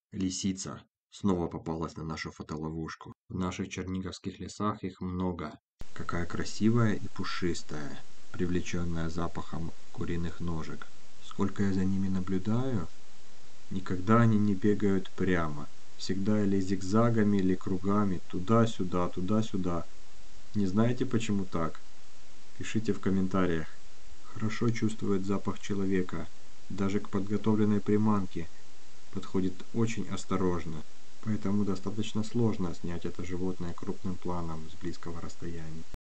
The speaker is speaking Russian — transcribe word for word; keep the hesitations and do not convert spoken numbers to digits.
Лисица снова попалась на нашу фотоловушку. В наших черниговских лесах их много. Какая красивая и пушистая, привлеченная запахом куриных ножек. Сколько я за ними наблюдаю, никогда они не бегают прямо. Всегда или зигзагами, или кругами, туда-сюда, туда-сюда. Не знаете, почему так? Пишите в комментариях. Хорошо чувствует запах человека. Даже к подготовленной приманке подходит очень осторожно, поэтому достаточно сложно снять это животное крупным планом с близкого расстояния.